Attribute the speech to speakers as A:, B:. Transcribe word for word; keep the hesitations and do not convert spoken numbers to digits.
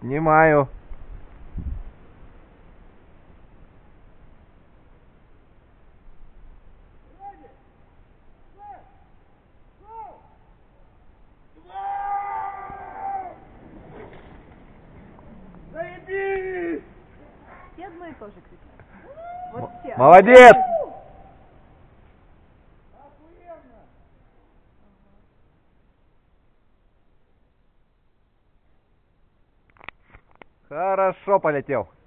A: Снимаю.
B: Заебись! Все одно и то же кричат. Вот все.
A: Молодец! Хорошо полетел.